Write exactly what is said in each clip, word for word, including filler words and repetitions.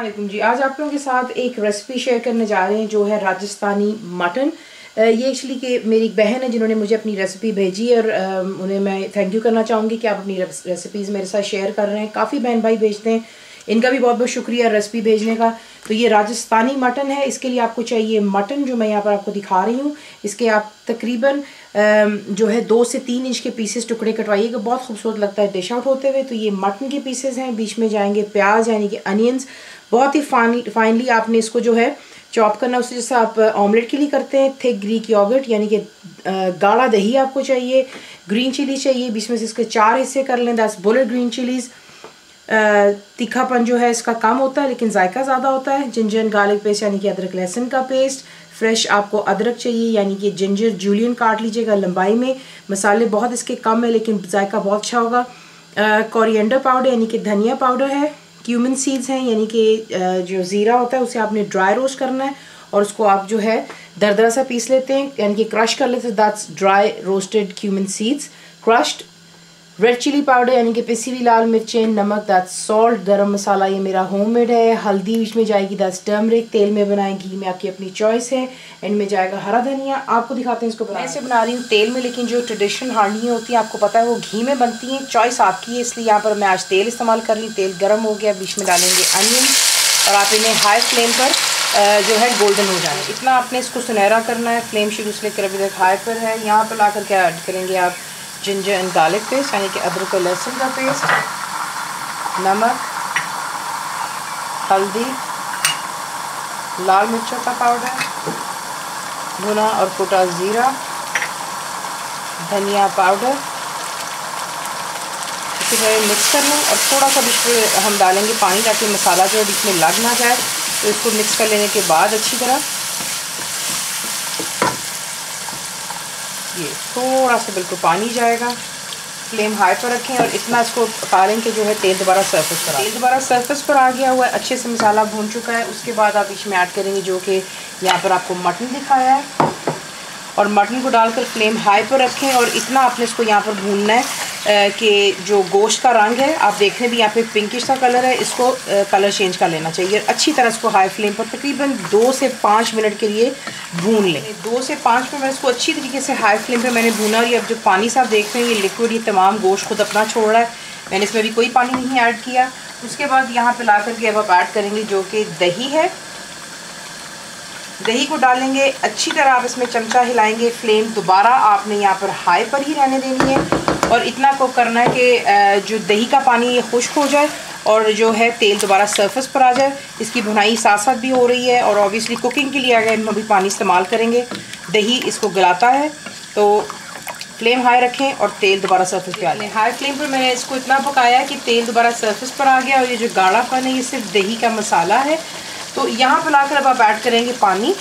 अस्सलामुअलैकुम जी। आज आप लोगों के साथ एक रेसिपी शेयर करने जा रहे हैं जो है राजस्थानी मटन। ये एक्चुअली कि मेरी एक बहन है जिन्होंने मुझे अपनी रेसिपी भेजी और उन्हें मैं थैंक यू करना चाहूँगी कि आप अपनी रेसिपीज़ मेरे साथ शेयर कर रहे हैं। काफ़ी बहन भाई भेजते हैं, इनका भी बहुत बहुत शुक्रिया रेसिपी भेजने का। तो ये राजस्थानी मटन है। इसके लिए आपको चाहिए मटन, जो मैं यहाँ पर आपको दिखा रही हूँ। इसके आप तकरीबन जो है दो से तीन इंच के पीसेस टुकड़े कटवाइएगा, बहुत खूबसूरत लगता है डिश आउट होते हुए। तो ये मटन के पीसेस हैं, बीच में जाएंगे प्याज यानी कि अनियंस। बहुत ही फाइन फाइनली आपने इसको जो है चॉप करना, उससे जैसा आप ऑमलेट के लिए करते हैं। थिक ग्रीक योगर्ट यानी कि गाढ़ा दही आपको चाहिए। ग्रीन चिली चाहिए, बीच में से इसके चार हिस्से कर लें, दैट्स बुलेट ग्रीन चिलीज़। तीखापन जो है इसका कम होता है लेकिन जायका ज़्यादा होता है। जिंजर एंड गार्लिक पेस्ट यानी कि अदरक लहसुन का पेस्ट। फ्रेश आपको अदरक चाहिए यानी कि जिंजर जूलियन काट लीजिएगा लंबाई में। मसाले बहुत इसके कम है लेकिन जायका बहुत अच्छा होगा। कोरिएंडर पाउडर यानी कि धनिया पाउडर है। क्यूमिन सीड्स हैं यानी कि जो ज़ीरा होता है उसे आपने ड्राई रोस्ट करना है और उसको आप जो है दरदरा सा पीस लेते हैं यानी कि क्रश कर लेते हैं, that's dry roasted cumin seeds crushed. Red chilli powder यानी कि पिसी हुई लाल मिर्चें। नमक, दैट्स सॉल्ट। गरम मसाला ये मेरा होममेड है। हल्दी बीच में जाएगी, दैट्स टर्मरिक। तेल में बनाएंगी, घी में आपकी अपनी चॉइस है। एंड में जाएगा हरा धनिया। आपको दिखाते हैं इसको बनाने। मैं इसे बना रही हूँ तेल में, लेकिन जो ट्रेडिशनल हांडियाँ होती हैं आपको पता है वो घी में बनती हैं। चॉइस आपकी है, इसलिए यहाँ पर मैं आज तेल इस्तेमाल कर रही हूँ। तेल गर्म हो गया, बीच में डालेंगे अनियन और आप इन्हें हाई फ्लेम पर जो है गोल्डन हो जाए इतना आपने इसको सुनहरा करना है। फ्लेम शुरू से लेकर अभी तक हाई पर है। यहाँ पर ला कर क्या ऐड करेंगे आप, जिंजर एंड गार्लिक पेस्ट यानी कि अदरक और लहसुन का पेस्ट, नमक, हल्दी, लाल मिर्चों का पाउडर, भुना और कुटा ज़ीरा, धनिया पाउडर। इसी तरह मिक्स कर लें और थोड़ा सा बीच में हम डालेंगे पानी ताकि मसाला जो है बीच में लग ना जाए। तो इसको मिक्स कर लेने के बाद अच्छी तरह ये थोड़ा सा बिल्कुल पानी जाएगा। फ्लेम हाई पर रखें और इतना इसको पका लें कि जो है तेल दोबारा सरफेस पर तेल दोबारा सरफेस पर आ गया हुआ है। अच्छे से मसाला भून चुका है। उसके बाद आप इसमें ऐड करेंगे जो कि यहाँ पर आपको मटन दिखाया है और मटन को डालकर फ्लेम हाई पर रखें और इतना आपने इसको यहाँ पर भूनना है कि जो गोश्त का रंग है आप देख रहे हैं भी यहाँ पे पिंकिश सा कलर है, इसको आ, कलर चेंज कर लेना चाहिए। अच्छी तरह इसको हाई फ्लेम पर तकरीबन दो से पाँच मिनट के लिए भून लें। दो से पाँच मिनट इसको अच्छी तरीके से हाई फ्लेम पे मैंने भूना और ये अब जो पानी से आप देख रहे हैं ये लिक्विड, ये तमाम गोश्त खुद अपना छोड़ रहा है। मैंने इसमें भी कोई पानी नहीं ऐड किया। उसके बाद यहाँ पर ला करके अब आप ऐड करेंगे जो कि दही है। दही को डालेंगे, अच्छी तरह आप इसमें चमचा हिलाएंगे। फ्लेम दोबारा आपने यहाँ पर हाई पर ही रहने देनी है और इतना को करना है कि जो दही का पानी ये खुश्क हो जाए और जो है तेल दोबारा सरफेस पर आ जाए। इसकी भुनाई साथ साथ भी हो रही है और ऑब्वियसली कुकिंग के लिए अगर हम भी पानी इस्तेमाल करेंगे, दही इसको गलाता है। तो फ्लेम हाई रखें और तेल दोबारा सरफेस पे आ जाए। हाई फ्लेम पर मैंने इसको इतना पकाया कि तेल दोबारा सरफेस पर आ गया और ये जो गाढ़ापन है ये सिर्फ दही का मसाला है। तो यहाँ पर लाकर अब आप ऐड करेंगे पानी,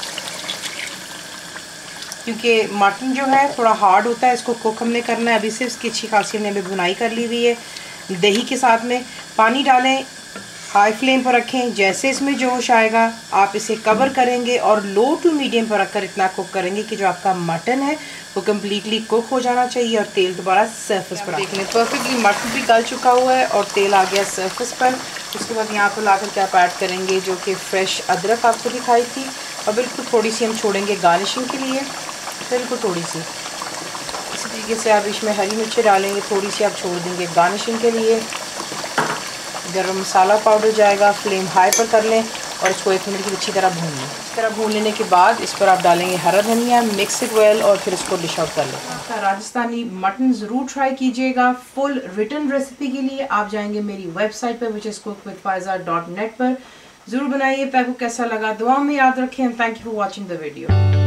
क्योंकि मटन जो है थोड़ा हार्ड होता है, इसको कुक हमने करना है। अभी से इसकी अच्छी खासी हमने अभी भुनाई कर ली हुई है। दही के साथ में पानी डालें, हाई फ्लेम पर रखें। जैसे इसमें जोश आएगा आप इसे कवर करेंगे और लो टू मीडियम पर रखकर इतना कुक करेंगे कि जो आपका मटन है वो कम्प्लीटली कुक हो जाना चाहिए और तेल दोबारा सरफेस पर देख लें। परफेक्टली मटन भी गल चुका हुआ है और तेल आ गया सरफेस पर। उसके बाद यहाँ पर लाकर के आप ऐड करेंगे जो कि फ्रेश अदरक आपको दिखाई थी और बिल्कुल थोड़ी सी हम छोड़ेंगे गार्निशिंग के लिए, बिल्कुल थोड़ी सी। इसी तरीके से आप इसमें हरी मिर्ची डालेंगे, थोड़ी सी आप छोड़ देंगे गार्निशिंग के लिए। गरम मसाला पाउडर जाएगा। फ्लेम हाई पर कर लें और इसको एक मिनट की अच्छी तरह भून लें। इस तरह भून लेने के बाद इस पर आप डालेंगे हरा धनिया, मिक्स इट वेल और फिर इसको डिश आउट कर लें। राजस्थानी मटन ज़रूर ट्राई कीजिएगा। फुल रिटन रेसिपी के लिए आप जाएंगे मेरी वेबसाइट पर which is cook with Faiza dot net पर। ज़रूर बनाइए। आपको कैसा लगा दुआ में याद रखें। Thank you for watching the video.